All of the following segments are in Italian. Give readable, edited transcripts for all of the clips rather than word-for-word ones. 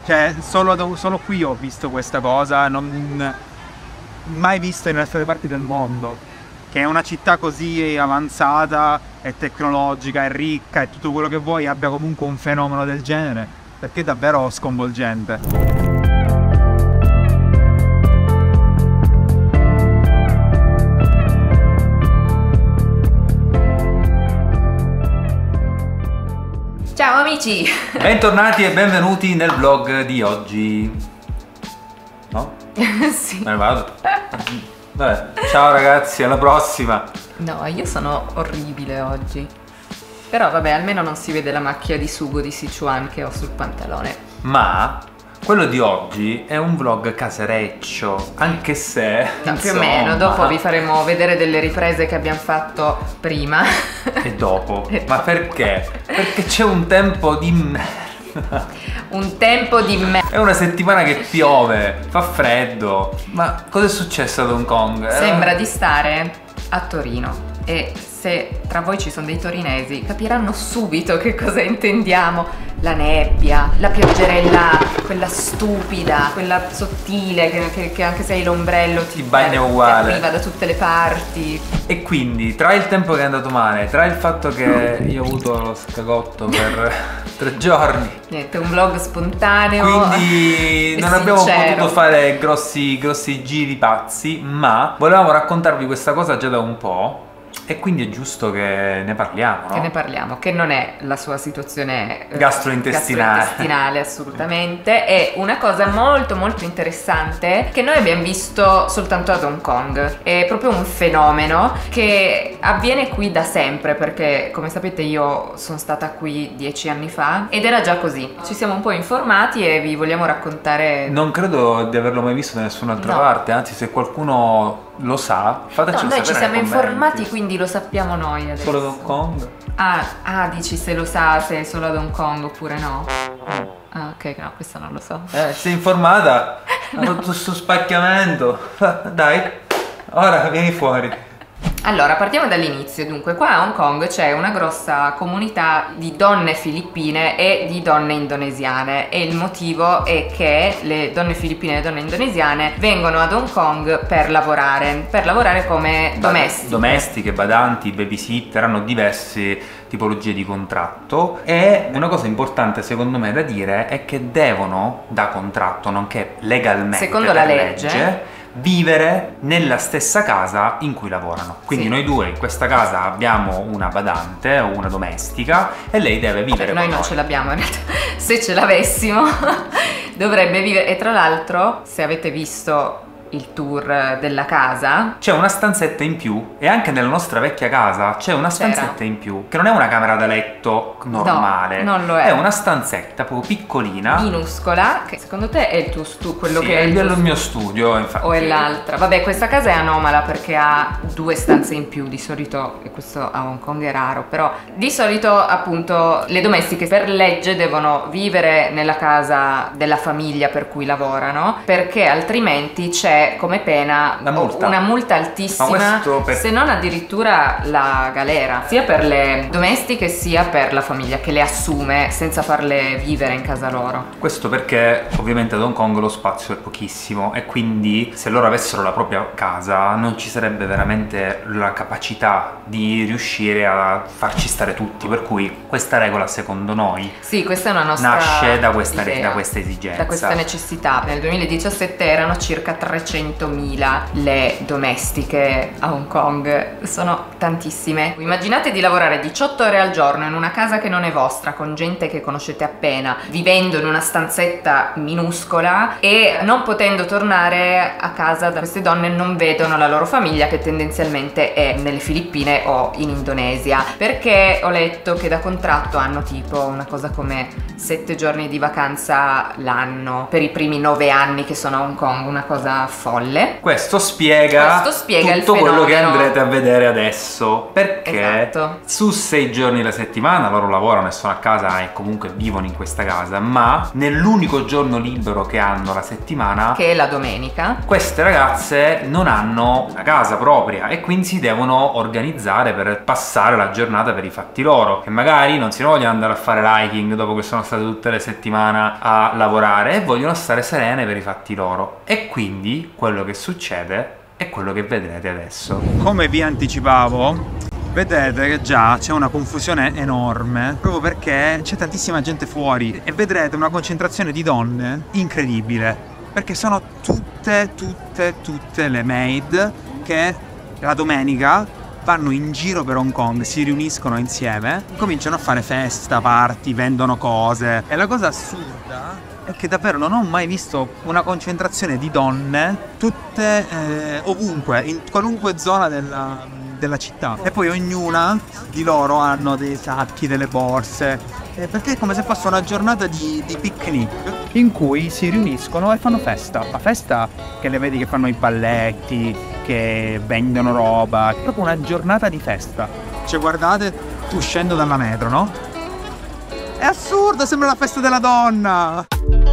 Cioè, solo qui ho visto questa cosa, non mai visto in altre parti del mondo. Che è una città così avanzata e tecnologica e ricca e tutto quello che vuoi abbia comunque un fenomeno del genere, perché è davvero sconvolgente. Ciao amici! Bentornati e benvenuti nel vlog di oggi. No? Sì. Me ne vado. Vabbè, ciao ragazzi, alla prossima. No, io sono orribile oggi. Però vabbè, almeno non si vede la macchia di sugo di Sichuan che ho sul pantalone. Ma quello di oggi è un vlog casereccio, anche se No, insomma, più o meno, dopo vi faremo vedere delle riprese che abbiamo fatto prima. E dopo. E Ma dopo. perché? Perché c'è un tempo di merda. Un tempo di È una settimana che piove, fa freddo. Ma cosa è successo ad Hong Kong? Sembra di stare a Torino. E se tra voi ci sono dei torinesi capiranno subito che cosa intendiamo. La nebbia, la pioggerella, quella stupida, quella sottile che anche se hai l'ombrello ti bagna uguale, ti arriva da tutte le parti. E quindi tra il tempo che è andato male, tra il fatto che io ho avuto lo scagotto per 3 giorni, Niente, un vlog spontaneo. quindi e non abbiamo sincero. potuto fare grossi giri pazzi, ma volevamo raccontarvi questa cosa già da un po'. E quindi è giusto che ne parliamo, no? Che ne parliamo, che non è la sua situazione gastrointestinale assolutamente, è una cosa molto molto interessante che noi abbiamo visto soltanto ad Hong Kong. È proprio un fenomeno che avviene qui da sempre, perché come sapete io sono stata qui 10 anni fa ed era già così. Ci siamo un po' informati e vi vogliamo raccontare. Non credo di averlo mai visto da nessun'altra No. parte, anzi se qualcuno lo sa, fateci No, sapere noi ci siamo nei commenti. informati, quindi lo sappiamo noi adesso. Solo ad Hong Kong? Dici se lo sa, se è solo ad Hong Kong oppure no? Ah, ok, no, questo non lo so. Sei informata? Ha fatto sto spacchiamento. Dai, ora vieni fuori. Allora, partiamo dall'inizio. Dunque, qua a Hong Kong c'è una grossa comunità di donne filippine e di donne indonesiane e il motivo è che le donne filippine e le donne indonesiane vengono ad Hong Kong per lavorare come domestiche. Domestiche, badanti, babysitter, hanno diverse tipologie di contratto e una cosa importante secondo me da dire è che devono, da contratto, nonché legalmente, secondo la per legge, vivere nella stessa casa in cui lavorano. Quindi sì. Noi due in questa casa abbiamo una badante o una domestica e lei deve vivere noi con non noi. ce l'abbiamo in realtà. Se ce l'avessimo dovrebbe vivere. E tra l'altro, se avete visto il tour della casa, c'è una stanzetta in più e anche nella nostra vecchia casa c'è una stanzetta in più che non è una camera da letto normale, no, non lo è. È una stanzetta proprio piccolina, minuscola, che secondo te è il tuo quello sì, che è è il tuo mio studio, infatti. o è l'altra? Vabbè, questa casa è anomala perché ha 2 stanze in più di solito, e questo a Hong Kong è raro, però di solito appunto le domestiche per legge devono vivere nella casa della famiglia per cui lavorano, perché altrimenti c'è come pena una multa altissima, se non addirittura la galera, sia per le domestiche sia per la famiglia che le assume senza farle vivere in casa loro. Questo perché ovviamente ad Hong Kong lo spazio è pochissimo e quindi se loro avessero la propria casa non ci sarebbe veramente la capacità di riuscire a farci stare tutti, per cui questa regola secondo noi sì, questa è una nostra nasce da questa esigenza, da questa necessità. Nel 2017 erano circa 300.000 le domestiche a Hong Kong, sono tantissime. Immaginate di lavorare 18 ore al giorno in una casa che non è vostra, con gente che conoscete appena, vivendo in una stanzetta minuscola e non potendo tornare a casa. Da queste donne non vedono la loro famiglia, che tendenzialmente è nelle Filippine o in Indonesia, perché ho letto che da contratto hanno tipo una cosa come 7 giorni di vacanza l'anno per i primi 9 anni che sono a Hong Kong, una cosa folle. Questo spiega il tutto quello che fenomeno. andrete a vedere adesso, perché Esatto. su 6 giorni alla settimana loro lavorano e sono a casa e comunque vivono in questa casa, ma nell'unico giorno libero che hanno la settimana, Che è la domenica. queste ragazze non hanno una casa propria e quindi si devono organizzare per passare la giornata per i fatti loro, e magari non si vogliono andare a fare hiking dopo che sono state tutte le settimane a lavorare e vogliono stare serene per i fatti loro, e quindi quello che succede è quello che vedrete adesso. Come vi anticipavo, vedete che già c'è una confusione enorme, proprio perché c'è tantissima gente fuori e vedrete una concentrazione di donne incredibile, perché sono tutte le maid che la domenica vanno in giro per Hong Kong, si riuniscono insieme, cominciano a fare festa, party, vendono cose. E la cosa assurda è che davvero non ho mai visto una concentrazione di donne tutte ovunque, in qualunque zona della città. E poi ognuna di loro hanno dei sacchi, delle borse, perché è come se fosse una giornata di picnic in cui si riuniscono e fanno festa. La festa che le vedi che fanno i balletti, che vendono roba, è proprio una giornata di festa. Cioè guardate, uscendo dalla metro, no? È assurdo, sembra la festa della donna!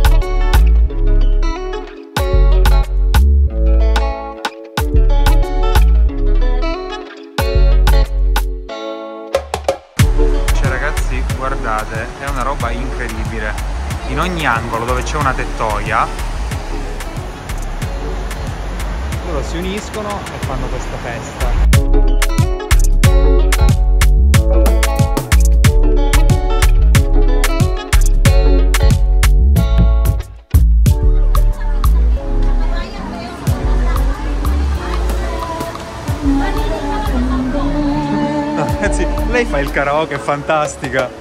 Cioè ragazzi, guardate, è una roba incredibile. In ogni angolo dove c'è una tettoia, loro si uniscono e fanno questa festa. Ragazzi, lei fa il karaoke, è fantastica.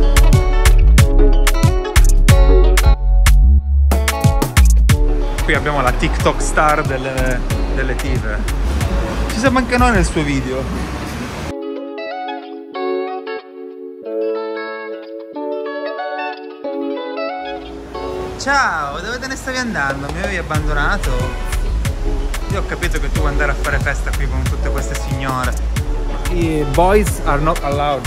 Qui abbiamo la TikTok star delle tigre. Ci siamo anche noi nel suo video. Ciao, dove te ne stavi andando? Mi avevi abbandonato? Io ho capito che tu vuoi andare a fare festa qui con tutte queste signore. I boys are not allowed.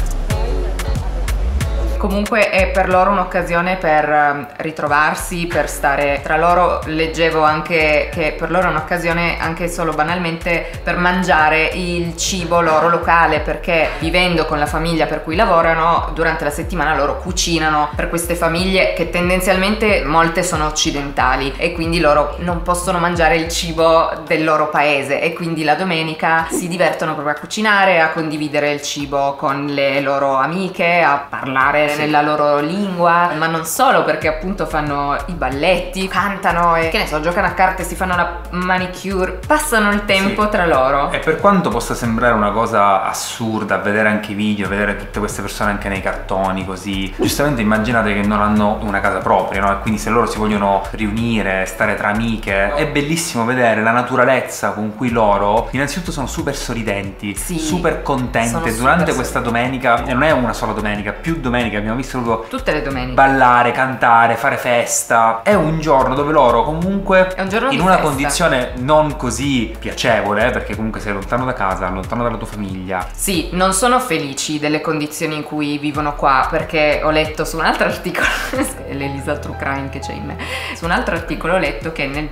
Comunque è per loro un'occasione per ritrovarsi, per stare tra loro. Leggevo anche che per loro è un'occasione anche solo banalmente per mangiare il cibo loro locale, perché vivendo con la famiglia per cui lavorano, durante la settimana loro cucinano per queste famiglie che tendenzialmente molte sono occidentali e quindi loro non possono mangiare il cibo del loro paese, e quindi la domenica si divertono proprio a cucinare, a condividere il cibo con le loro amiche, a parlare nella loro lingua, ma non solo, perché appunto fanno i balletti, cantano e che ne so, giocano a carte, si fanno la manicure, passano il tempo tra loro. E per quanto possa sembrare una cosa assurda vedere anche i video, vedere tutte queste persone anche nei cartoni così, giustamente immaginate che non hanno una casa propria, no? E quindi se loro si vogliono riunire, stare tra amiche, è bellissimo vedere la naturalezza con cui loro innanzitutto sono super sorridenti, super contente durante questa domenica. E non è una sola domenica, più domenica abbiamo visto proprio tutte le domeniche ballare, cantare, fare festa. È un giorno dove loro comunque è un giorno in una condizione non così piacevole, perché comunque sei lontano da casa, lontano dalla tua famiglia. Sì, non sono felici delle condizioni in cui vivono qua, perché ho letto su un altro articolo è l'Elisa True Crime che c'è in me. Su un altro articolo ho letto che nel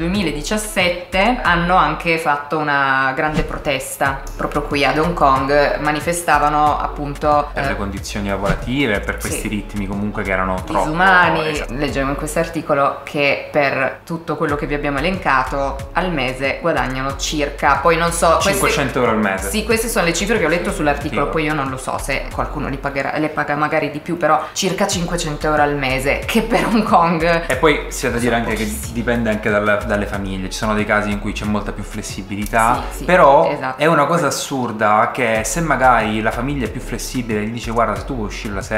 2017 hanno anche fatto una grande protesta proprio qui ad Hong Kong, manifestavano appunto per le condizioni lavorative, per questi ritmi comunque che erano troppo disumani. esatto. Leggevo in questo articolo che per tutto quello che vi abbiamo elencato al mese guadagnano circa, poi non so, 500 euro al mese. Sì, queste sono le cifre che ho letto sull'articolo, poi io non lo so se qualcuno le paga magari di più, però circa 500 euro al mese, che per Hong Kong. E poi c'è da dire anche che dipende anche dalle famiglie, ci sono dei casi in cui c'è molta più flessibilità, però esatto. è una cosa assurda che se magari la famiglia è più flessibile, gli dice guarda, se tu vuoi uscire la sera, vuoi andare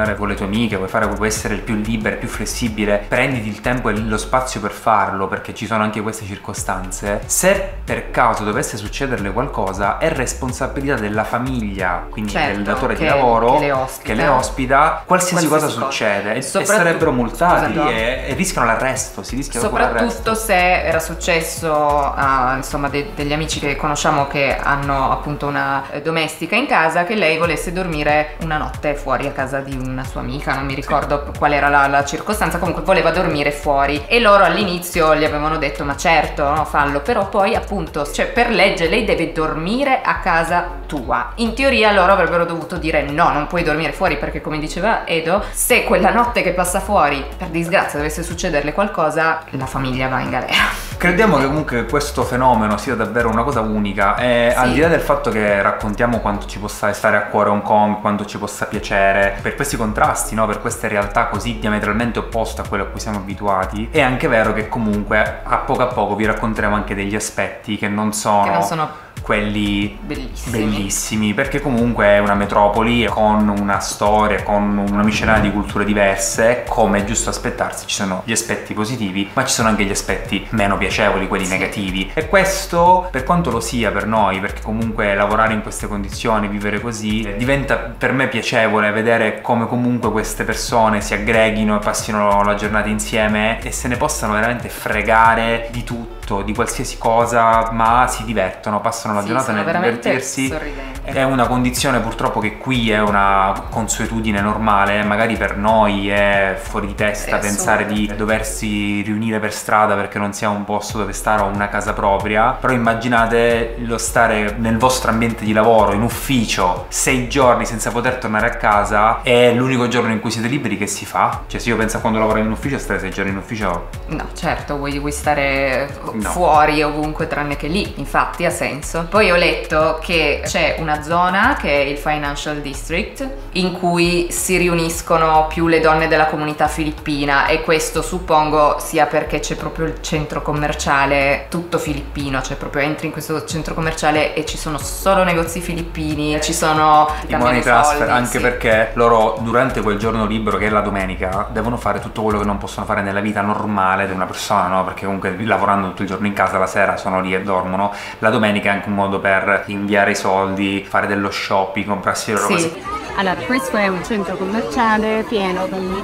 andare con le tue amiche, vuoi essere il più libero, il più flessibile, prenditi il tempo e lo spazio per farlo, perché ci sono anche queste circostanze. Se per caso dovesse succederle qualcosa, è responsabilità della famiglia, quindi del datore di lavoro che le ospita, qualsiasi cosa succede, e sarebbero multati e rischiano l'arresto, si rischia soprattutto se era successo a insomma degli amici che conosciamo che hanno appunto una domestica in casa, che lei volesse dormire una notte fuori a casa di una sua amica, non mi ricordo qual era la circostanza, comunque voleva dormire fuori, e loro all'inizio gli avevano detto ma certo, no, fallo, però poi appunto, cioè, per legge lei deve dormire a casa tua. In teoria loro avrebbero dovuto dire no, non puoi dormire fuori, perché come diceva Edo, se quella notte che passa fuori per disgrazia dovesse succederle qualcosa, la famiglia va in galera. Crediamo che comunque questo fenomeno sia davvero una cosa unica, e al di là del fatto che raccontiamo quanto ci possa stare a cuore Hong Kong, quanto ci possa piacere, per questi contrasti, no? Per queste realtà così diametralmente opposte a quelle a cui siamo abituati, è anche vero che comunque a poco vi racconteremo anche degli aspetti che non sono quelli bellissimi, perché comunque è una metropoli con una storia, con una miscellanea di culture diverse. Come è giusto aspettarsi, ci sono gli aspetti positivi, ma ci sono anche gli aspetti meno piacevoli, quelli negativi, e questo, per quanto lo sia per noi, perché comunque lavorare in queste condizioni, vivere così, diventa per me piacevole vedere come comunque queste persone si aggreghino e passino la giornata insieme e se ne possano veramente fregare di tutto, di qualsiasi cosa, ma si divertono, passano la giornata nel divertirsi. È una condizione purtroppo che qui è una consuetudine normale, magari per noi è fuori di testa pensare di doversi riunire per strada perché non si ha un posto dove stare o una casa propria, però immaginate lo stare nel vostro ambiente di lavoro, in ufficio, 6 giorni senza poter tornare a casa, è l'unico giorno in cui siete liberi, che si fa? Cioè, se io penso a quando lavoro in ufficio, stare 6 giorni in ufficio? No, certo, vuoi stare fuori ovunque tranne che lì, infatti ha senso. Poi ho letto che c'è una zona che è il Financial District in cui si riuniscono più le donne della comunità filippina, e questo suppongo sia perché c'è proprio il centro commerciale tutto filippino, cioè proprio entri in questo centro commerciale e ci sono solo negozi filippini, ci sono i money transfer, anche perché loro durante quel giorno libero che è la domenica devono fare tutto quello che non possono fare nella vita normale di una persona, no? Perché comunque lavorando tutto il giorno in casa, la sera sono lì e dormono. La domenica è anche un modo per inviare i soldi, fare dello shopping, comprarsi le loro cose. Allora, questo è un centro commerciale pieno di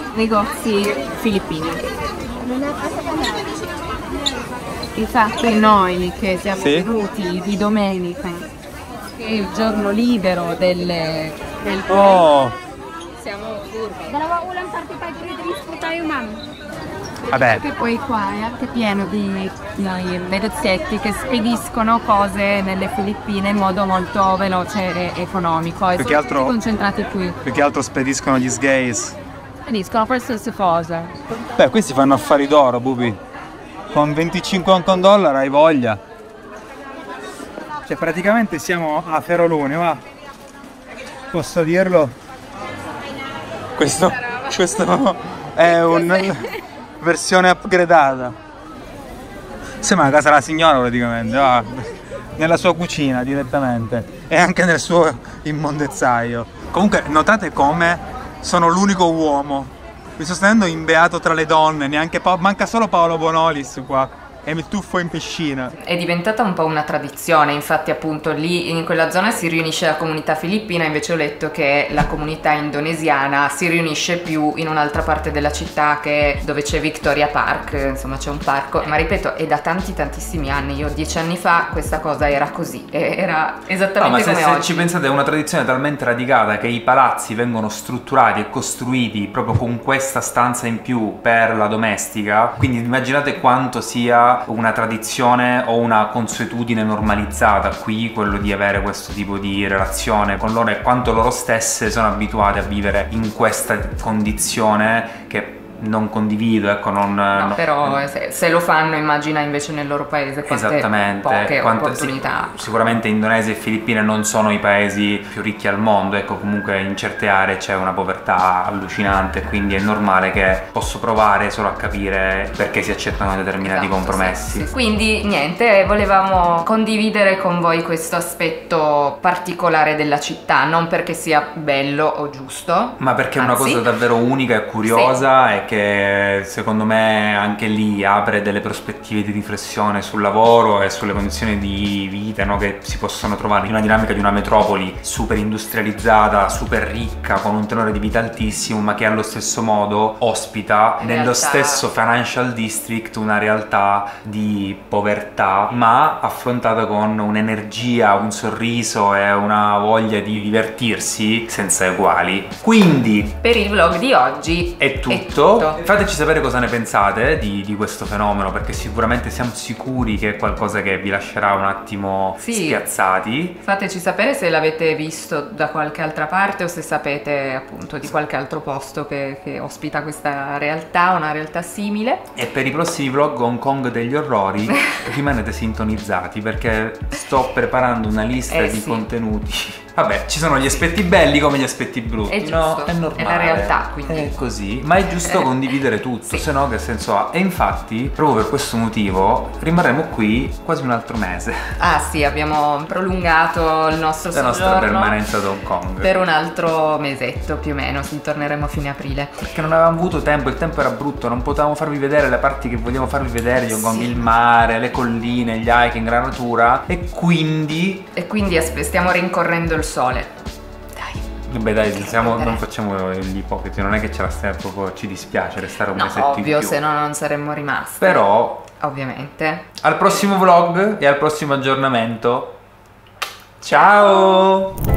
negozi filippini. Infatti noi che siamo venuti di domenica, che è il giorno libero del siamo furbi. Vabbè. Che poi qua è anche pieno di negozietti che spediscono cose nelle Filippine in modo molto veloce e economico. E sono tutti concentrati qui. Più che altro spediscono gli sgays. Spediscono qualsiasi cosa. Beh, questi fanno affari d'oro, Bubi. Con 25 Hong Kong dollar hai voglia. Cioè praticamente siamo a Ferolone, va. Posso dirlo? Questo è una versione upgradata. Sembra la casa della signora praticamente, va. Nella sua cucina direttamente e anche nel suo immondezzaio. Comunque notate come sono l'unico uomo. Mi sto stanando imbeato tra le donne, neanche manca solo Paolo Bonolis qua. E mi tuffo in piscina. È diventata un po' una tradizione, infatti appunto lì in quella zona si riunisce la comunità filippina, invece ho letto che la comunità indonesiana si riunisce più in un'altra parte della città dove c'è Victoria Park, insomma c'è un parco, ma ripeto è da tantissimi anni, io 10 anni fa questa cosa era così, era esattamente come oggi. Se ci pensate è una tradizione talmente radicata che i palazzi vengono strutturati e costruiti proprio con questa stanza in più per la domestica, quindi immaginate quanto sia una tradizione o una consuetudine normalizzata qui, quello di avere questo tipo di relazione con loro, e quanto loro stesse sono abituate a vivere in questa condizione che non condivido, ecco, no, però se lo fanno, immagina invece nel loro paese poche opportunità. Sicuramente Indonesia e Filippine non sono i paesi più ricchi al mondo, ecco, comunque in certe aree c'è una povertà allucinante, quindi è normale che posso provare solo a capire perché si accettano determinati compromessi. Sì. Quindi niente, volevamo condividere con voi questo aspetto particolare della città, non perché sia bello o giusto, ma perché è una cosa davvero unica e curiosa, e che secondo me anche lì apre delle prospettive di riflessione sul lavoro e sulle condizioni di vita, no, che si possono trovare in una dinamica di una metropoli super industrializzata, super ricca, con un tenore di vita altissimo, ma che allo stesso modo ospita nello stesso financial district una realtà di povertà, ma affrontata con un'energia, un sorriso e una voglia di divertirsi senza eguali. Quindi per il vlog di oggi è tutto. Fateci sapere cosa ne pensate di questo fenomeno, perché sicuramente siamo sicuri che è qualcosa che vi lascerà un attimo spiazzati. Fateci sapere se l'avete visto da qualche altra parte o se sapete appunto di qualche altro posto che ospita questa realtà, una realtà simile. E per i prossimi vlog Hong Kong degli orrori rimanete sintonizzati, perché sto preparando una lista di contenuti. Vabbè, ci sono gli aspetti belli come gli aspetti brutti. È giusto, è normale. È la realtà, quindi. È così, ma è giusto condividere tutto, se no che senso ha? E infatti, proprio per questo motivo, rimarremo qui quasi un altro mese. Ah sì, abbiamo prolungato il nostro la nostra permanenza ad Hong Kong per un altro mesetto più o meno, torneremo a fine aprile. Perché non avevamo avuto tempo, il tempo era brutto, non potevamo farvi vedere le parti che vogliamo farvi vedere di Hong Kong, il mare, le colline, gli hiking, la natura, e quindi stiamo rincorrendo il sole. Beh dai, non facciamo gli ipocriti, non è che ce la stiamo proprio, ci dispiace restare un mesetto in più. Ovvio, se no non saremmo rimasti. Però, ovviamente. Al prossimo vlog e al prossimo aggiornamento. Ciao!